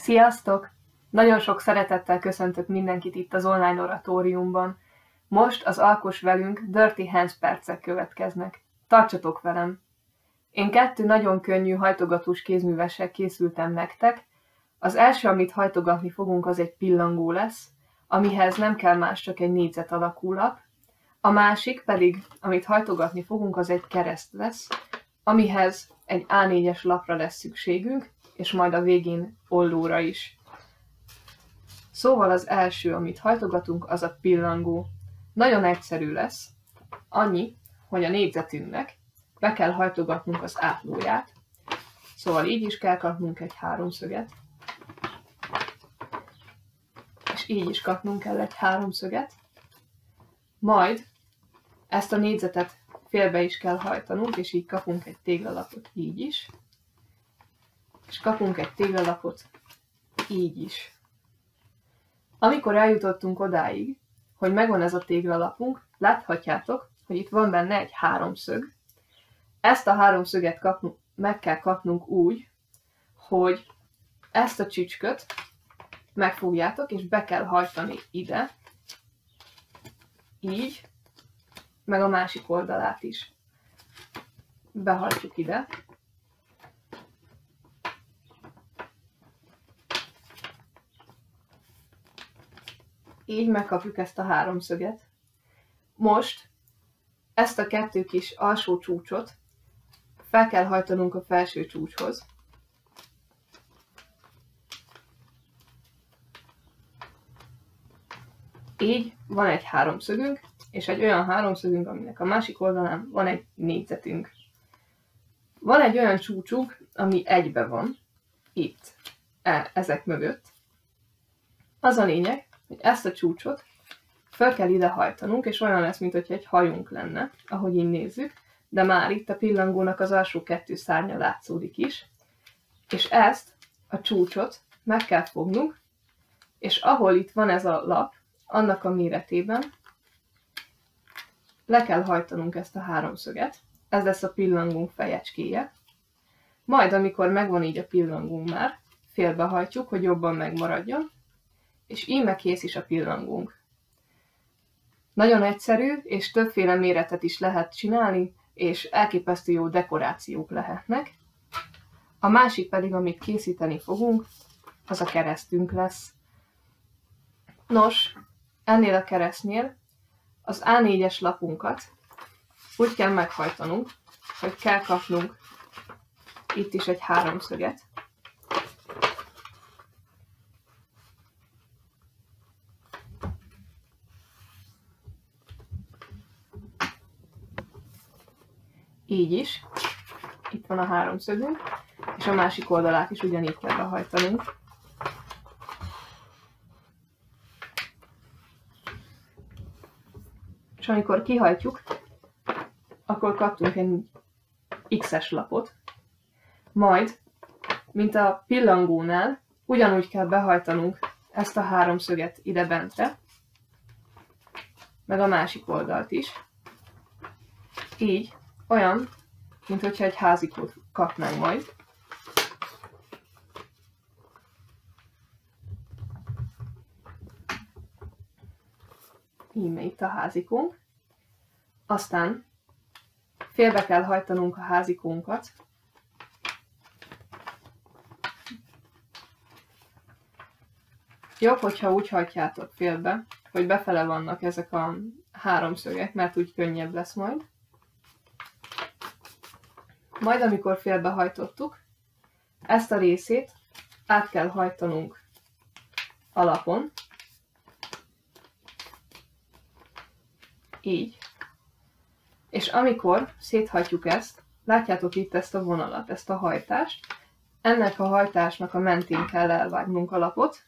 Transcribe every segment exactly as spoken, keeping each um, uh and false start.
Sziasztok! Nagyon sok szeretettel köszöntök mindenkit itt az online oratóriumban. Most az Alkoss velünk Dirty Hands percek következnek. Tartsatok velem! Én kettő nagyon könnyű hajtogatós kézművessel készültem nektek. Az első, amit hajtogatni fogunk, az egy pillangó lesz, amihez nem kell más, csak egy négyzet alakú lap. A másik pedig, amit hajtogatni fogunk, az egy kereszt lesz, amihez egy á négyes lapra lesz szükségünk, és majd a végén ollóra is. Szóval az első, amit hajtogatunk, az a pillangó. Nagyon egyszerű lesz. Annyi, hogy a négyzetünknek be kell hajtogatnunk az átlóját. Szóval így is kell kapnunk egy háromszöget. És így is kapnunk kell egy háromszöget. Majd ezt a négyzetet félbe is kell hajtanunk, és így kapunk egy téglalapot így is. És kapunk egy téglalapot így is. Amikor eljutottunk odáig, hogy megvan ez a téglalapunk, láthatjátok, hogy itt van benne egy háromszög. Ezt a háromszöget kapnunk, meg kell kapnunk úgy, hogy ezt a csücsköt megfogjátok, és be kell hajtani ide, így, meg a másik oldalát is. Behajtjuk ide. Így megkapjuk ezt a háromszöget. Most ezt a kettő kis alsó csúcsot fel kell hajtanunk a felső csúcshoz. Így van egy háromszögünk, és egy olyan háromszögünk, aminek a másik oldalán van egy négyzetünk. Van egy olyan csúcsunk, ami egybe van, itt, e, ezek mögött. Az a lényeg, hogy ezt a csúcsot fel kell ide hajtanunk, és olyan lesz, mintha egy hajunk lenne, ahogy így nézzük, de már itt a pillangónak az alsó kettő szárnya látszódik is. És ezt a csúcsot meg kell fognunk, és ahol itt van ez a lap, annak a méretében le kell hajtanunk ezt a háromszöget, ez lesz a pillangónk fejecskéje. Majd, amikor megvan így a pillangónk már, félbehajtjuk, hogy jobban megmaradjon, és íme kész is a pillangónk. Nagyon egyszerű, és többféle méretet is lehet csinálni, és elképesztő jó dekorációk lehetnek. A másik pedig, amit készíteni fogunk, az a keresztünk lesz. Nos, ennél a keresztnél az á négyes lapunkat úgy kell meghajtanunk, hogy kell kapnunk itt is egy háromszöget. Így is. Itt van a háromszögünk, és a másik oldalát is ugyanígy kell behajtanunk. És amikor kihajtjuk, akkor kaptunk egy iksz-es lapot. Majd, mint a pillangónál, ugyanúgy kell behajtanunk ezt a háromszöget ide bentre, meg a másik oldalt is. Így, olyan, mint hogyha egy házikót kapnánk majd. Íme itt a házikónk. Aztán félbe kell hajtanunk a házikónkat. Jobb, hogyha úgy hajtjátok félbe, hogy befele vannak ezek a háromszögek, mert úgy könnyebb lesz majd. Majd, amikor félbehajtottuk, ezt a részét át kell hajtanunk a lapon. Így. És amikor széthajtjuk ezt, látjátok itt ezt a vonalat, ezt a hajtást. Ennek a hajtásnak a mentén kell elvágnunk a lapot.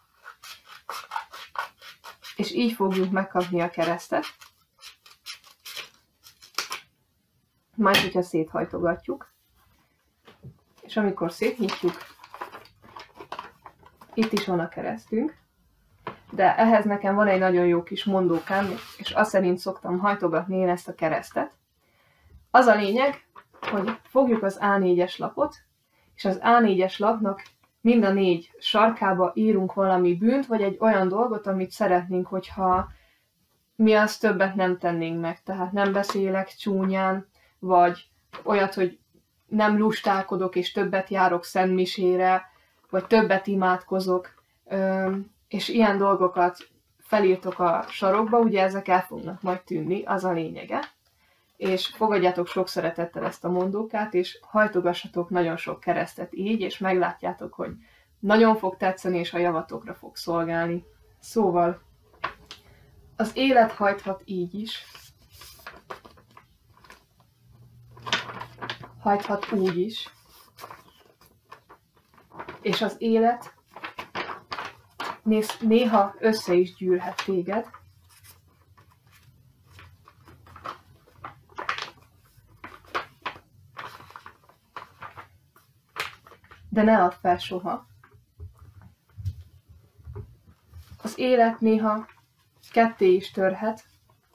És így fogjuk megkapni a keresztet. Majd, hogyha széthajtogatjuk, és amikor szétnyitjuk, itt is van a keresztünk, de ehhez nekem van egy nagyon jó kis mondókám, és azt szerint szoktam hajtogatni én ezt a keresztet. Az a lényeg, hogy fogjuk az á négyes lapot, és az á négyes lapnak mind a négy sarkába írunk valami bűnt, vagy egy olyan dolgot, amit szeretnénk, hogyha mi azt többet nem tennénk meg. Tehát nem beszélek csúnyán, vagy olyat, hogy nem lustálkodok, és többet járok szentmisére, vagy többet imádkozok, és ilyen dolgokat felírtok a sarokba, ugye ezek el fognak majd tűnni, az a lényege. És fogadjátok sok szeretettel ezt a mondókát, és hajtogassatok nagyon sok keresztet így, és meglátjátok, hogy nagyon fog tetszeni, és a javatokra fog szolgálni. Szóval, az élet hajthat így is, hajthat úgy is, és az élet néha össze is gyűrhet téged, de ne add fel soha. Az élet néha ketté is törhet,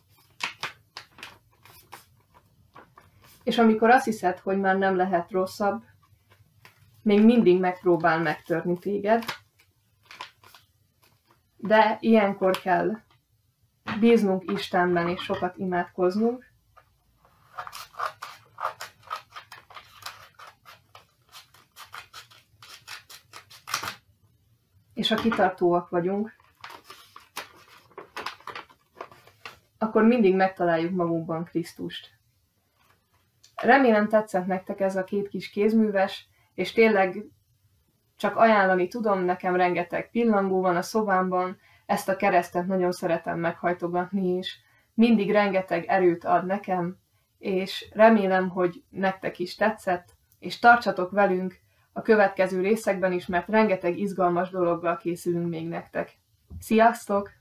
és amikor azt hiszed, hogy már nem lehet rosszabb, még mindig megpróbál megtörni téged, de ilyenkor kell bíznunk Istenben és sokat imádkoznunk, és ha kitartóak vagyunk, akkor mindig megtaláljuk magunkban Krisztust. Remélem tetszett nektek ez a két kis kézműves, és tényleg csak ajánlani tudom, nekem rengeteg pillangó van a szobámban, ezt a keresztet nagyon szeretem meghajtogatni is, mindig rengeteg erőt ad nekem, és remélem, hogy nektek is tetszett, és tartsatok velünk a következő részekben is, mert rengeteg izgalmas dologgal készülünk még nektek. Sziasztok!